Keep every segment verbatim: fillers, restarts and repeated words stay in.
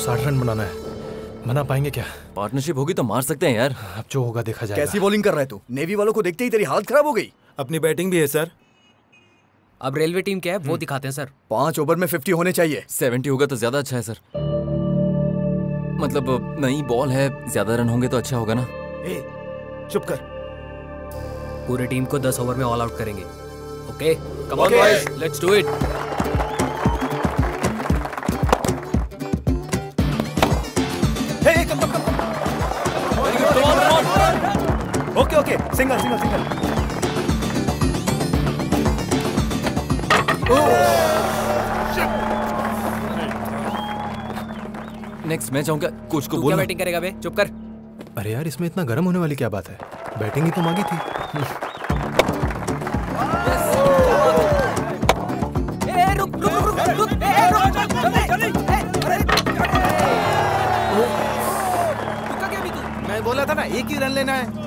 साठ रन बनाना है, मना पाएंगे क्या? पार्टनरशिप होगी तो मार सकते हैं यार। अब जो होगा देखा जाएगा। कैसी बॉलिंग कर रहा है तू? नेवी वालों को देखते ही तेरी हालत खराब हो गई। अपनी बैटिंग भी है सर। अब रेलवे टीम क्या है वो दिखाते हैं सर। पांच ओवर में फिफ्टी होने चाहिए। सेवेंटी होगा तो ज्यादा अच्छा है सर। मतलब नई बॉल है, ज्यादा रन होंगे तो अच्छा होगा ना। ए, चुप कर। पूरी टीम को दस ओवर में ऑल आउट करेंगे। Okay come on boys, let's do it. Hey come come come. Okay okay, single single single. Next match आऊंगा, कोच को तू बोलना। क्या बैटिंग करेगा बे? चुप कर। अरे यार इसमें इतना गर्म होने वाली क्या बात है? बैटिंग ही तो मांगी थी। ए रुक रुक रुक रुक, ए रुक जल्दी जल्दी। अरे रुका क्या भी तू? मैं बोला था ना एक ही रन लेना है।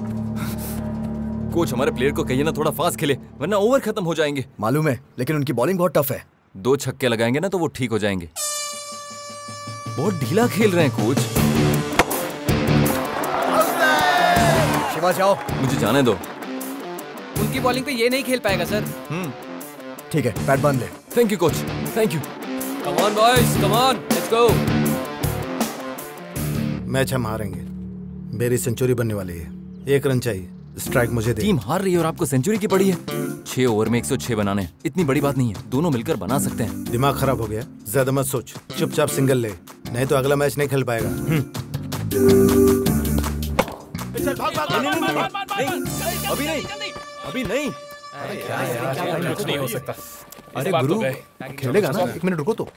कोच हमारे प्लेयर को कहिए ना थोड़ा फास्ट खेले, वरना ओवर खत्म हो जाएंगे। मालूम है, लेकिन उनकी बॉलिंग बहुत टफ है। दो छक्के लगाएंगे ना तो वो ठीक हो जाएंगे। बहुत ढीला खेल रहे हैं कोच। शिवा जाओ। मुझे जाने दो। उनकी बॉलिंग पे ये नहीं खेल पाएगा सर। हम्म ठीक है, बैट बांध ले। Thank you coach, thank you. Come on boys, come on, let's go. Match हम हारेंगे। मेरी सेंचुरी बनने वाली है। एक रन चाहिए, स्ट्राइक मुझे दे। टीम हार रही है और आपको सेंचुरी की पड़ी है। छह ओवर में एक सौ छह बनाने, इतनी बड़ी बात नहीं है, दोनों मिलकर बना सकते हैं। दिमाग खराब हो गया, ज्यादा मत सोच, चुपचाप सिंगल ले, नहीं तो अगला मैच नहीं खेल पाएगा। अभी नहीं, अभी नहीं। कुछ नहीं हो सकता। अरे गुरु खेलेगा ना, एक मिनट रुको तो।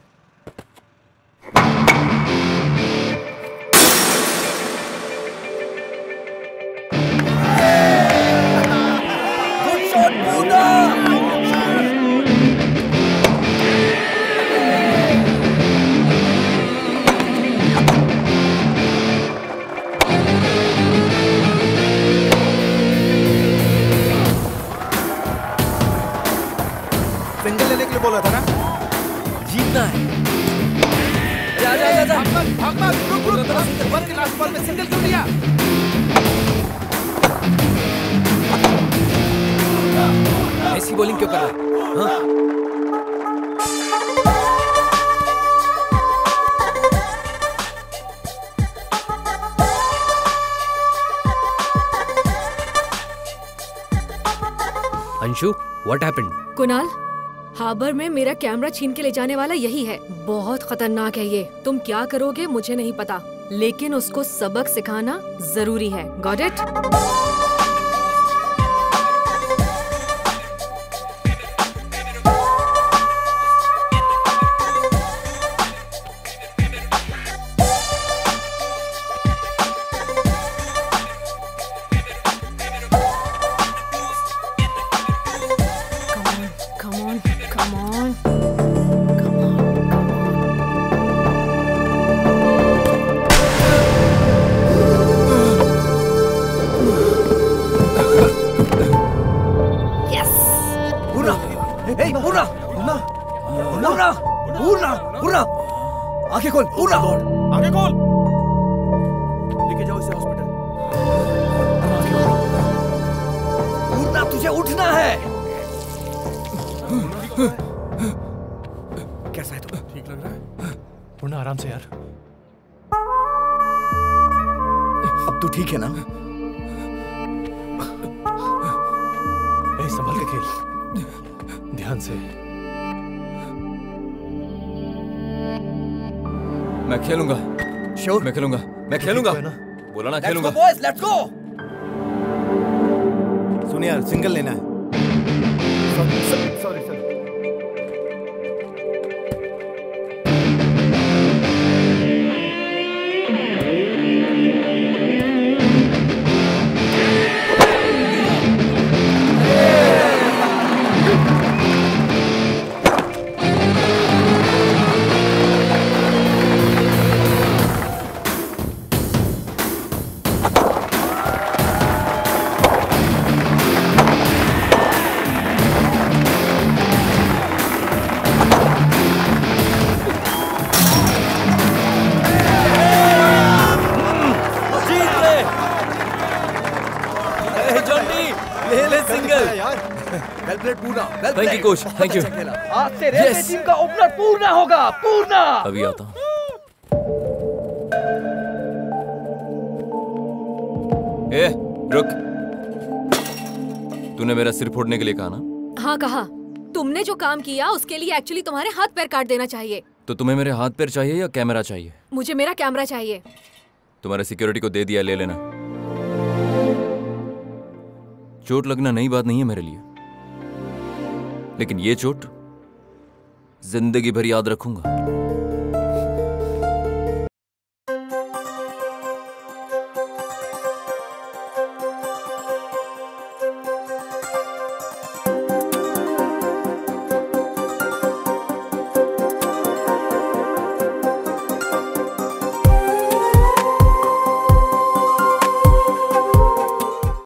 सिंगल लेने के लिए बोला था ना। जीतना है। जा जा जा जा। भाग भाग, रुक रुक, ओवर के लास्ट बॉल में सिंगल क्यों लिया? ऐसी बॉलिंग क्यों कर रहा है? हाँ? Anshu, what happened? Kunal, harbour में मेरा कैमरा छीन के ले जाने वाला यही है। बहुत खतरनाक है ये। तुम क्या करोगे मुझे नहीं पता, लेकिन उसको सबक सिखाना जरूरी है। Got it? आगे खोल, पूरा आगे खोल। लेके जाओ इसे हॉस्पिटल। पूरा तुझे उठना है। कैसा है तू? ठीक लग रहा है? पूर्णा आराम से यार। अब तू ठीक है ना? ए, संभल के खेल, ध्यान से। मैं खेलूंगा। श्योर? मैं खेलूंगा, मैं खेलूंगा। बोला ना खेलूंगा। Boys, let's go. सुन यार, सिंगल लेना है। Sorry sir. Played Purna. Well thank you coach, thank you. आज से रेलवे टीम का ओपनर पूर्णा होगा, पूर्णा। अभी आता हूँ। ए, रुक। तूने मेरा सिर फोड़ने के लिए कहा ना? हाँ कहा। तुमने जो काम किया उसके लिए एक्चुअली तुम्हारे हाथ पैर काट देना चाहिए। तो तुम्हें मेरे हाथ पैर चाहिए या कैमरा चाहिए? मुझे मेरा कैमरा चाहिए। तुम्हारे सिक्योरिटी को दे दिया, ले लेना। चोट लगना नई बात नहीं है मेरे लिए, लेकिन ये चोट जिंदगी भर याद रखूंगा।